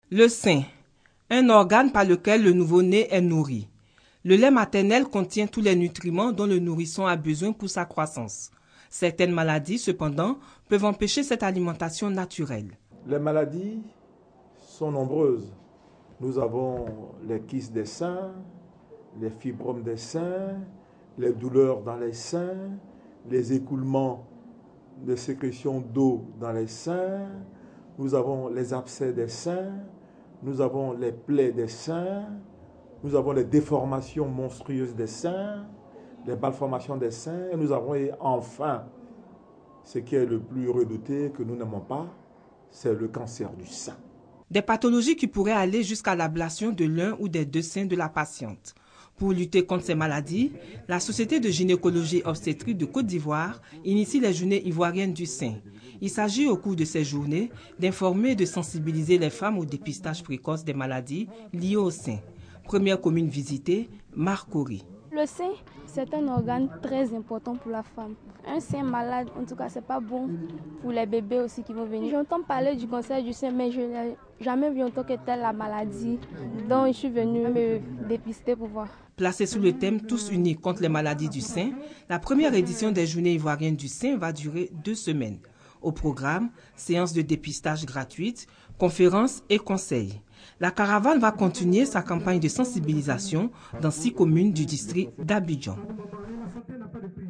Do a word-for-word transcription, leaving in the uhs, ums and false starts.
Le sein, un organe par lequel le nouveau-né est nourri. Le lait maternel contient tous les nutriments dont le nourrisson a besoin pour sa croissance. Certaines maladies, cependant, peuvent empêcher cette alimentation naturelle. Les maladies sont nombreuses. Nous avons les kystes des seins, les fibromes des seins, les douleurs dans les seins, les écoulements de sécrétion d'eau dans les seins, nous avons les abcès des seins, nous avons les plaies des seins, nous avons les déformations monstrueuses des seins, les malformations des seins, et nous avons et enfin, ce qui est le plus redouté que nous n'aimons pas, c'est le cancer du sein. Des pathologies qui pourraient aller jusqu'à l'ablation de l'un ou des deux seins de la patiente. Pour lutter contre ces maladies, la Société de gynécologie obstétrique de Côte d'Ivoire initie les journées ivoiriennes du sein. Il s'agit au cours de ces journées d'informer et de sensibiliser les femmes au dépistage précoce des maladies liées au sein. Première commune visitée, Marcory. Le sein, c'est un organe très important pour la femme. Un sein malade, en tout cas, c'est pas bon pour les bébés aussi qui vont venir. J'entends parler du cancer du sein, mais je n'ai jamais vu en tant que telle la maladie. Donc, je suis venue me dépister pour voir. Placée sous le thème « Tous unis contre les maladies du sein », la première édition des Journées ivoiriennes du sein va durer deux semaines. Au programme, séances de dépistage gratuites, conférences et conseils. La caravane va continuer sa campagne de sensibilisation dans six communes du district d'Abidjan.